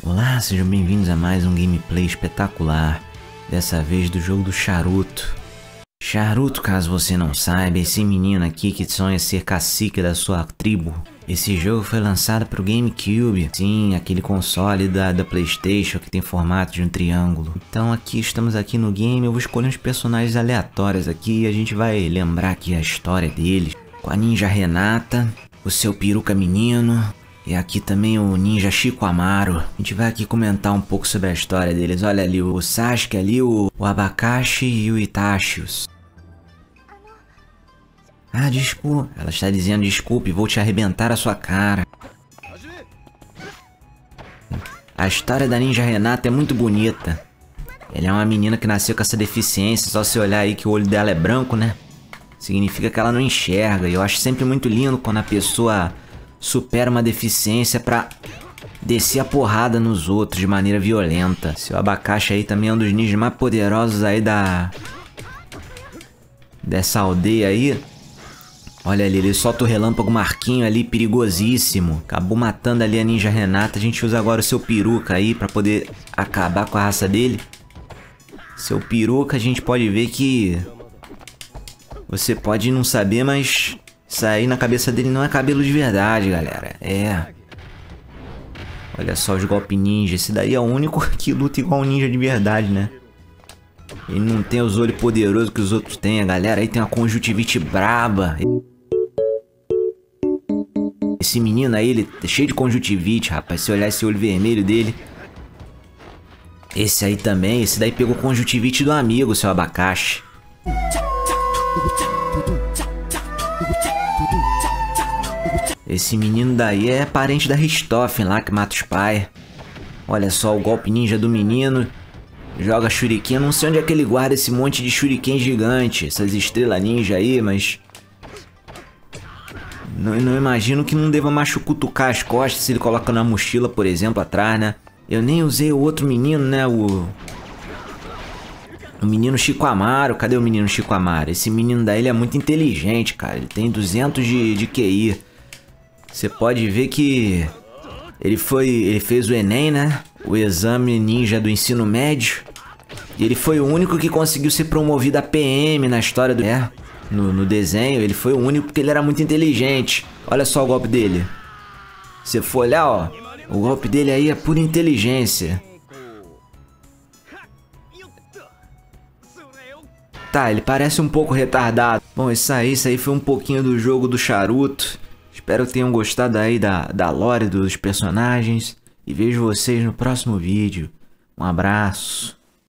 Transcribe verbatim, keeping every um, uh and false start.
Olá, sejam bem-vindos a mais um gameplay espetacular, dessa vez do jogo do Charuto. Charuto, caso você não saiba, é esse menino aqui que sonha ser cacique da sua tribo. Esse jogo foi lançado para o GameCube, sim, aquele console da, da PlayStation que tem formato de um triângulo. Então aqui estamos aqui no game, eu vou escolher uns personagens aleatórios aqui e a gente vai lembrar aqui a história deles. Com a Ninja Renata, o seu peruca menino... E aqui também o Ninja Chico Amaro. A gente vai aqui comentar um pouco sobre a história deles. Olha ali o Sasuke, ali o, o Abacaxi e o Itachius. Ah, desculpa. Ela está dizendo desculpe, vou te arrebentar a sua cara. A história da Ninja Renata é muito bonita. Ela é uma menina que nasceu com essa deficiência. Só se olhar aí que o olho dela é branco, né? Significa que ela não enxerga. E eu acho sempre muito lindo quando a pessoa... supera uma deficiência pra descer a porrada nos outros de maneira violenta. Seu Abacaxi aí também é um dos ninjas mais poderosos aí da... dessa aldeia aí. Olha ali, ele solta o relâmpago Marquinho ali, perigosíssimo. Acabou matando ali a Ninja Renata. A gente usa agora o seu peruca aí pra poder acabar com a raça dele. Seu peruca a gente pode ver que... você pode não saber, mas... isso aí na cabeça dele não é cabelo de verdade, galera. É. Olha só os golpes ninja. Esse daí é o único que luta igual um ninja de verdade, né? Ele não tem os olhos poderosos que os outros têm. A galera aí tem uma conjuntivite braba. Esse menino aí, ele é cheio de conjuntivite, rapaz. Se olhar esse olho vermelho dele. Esse aí também. Esse daí pegou conjuntivite do amigo, seu Abacaxi. Esse menino daí é parente da Richthofen lá que mata os pais. Olha só o golpe ninja do menino. Joga shuriken. Eu não sei onde é que ele guarda esse monte de shuriken gigante. Essas estrelas ninja aí, mas... Não, não imagino que não deva machucutucar as costas se ele coloca na mochila, por exemplo, atrás, né? Eu nem usei o outro menino, né? O... O menino Chico Amaro. Cadê o menino Chico Amaro? Esse menino daí ele é muito inteligente, cara. Ele tem duzentos de, de Q I. Você pode ver que ele foi, ele fez o Enem, né? O exame ninja do ensino médio. E ele foi o único que conseguiu ser promovido a P M na história do... É, no, no desenho. Ele foi o único porque ele era muito inteligente. Olha só o golpe dele. Se for olhar, ó. O golpe dele aí é pura inteligência. Tá, ele parece um pouco retardado. Bom, isso aí, isso aí foi um pouquinho do jogo do Charuto. Espero que tenham gostado aí da, da lore dos personagens. E vejo vocês no próximo vídeo. Um abraço.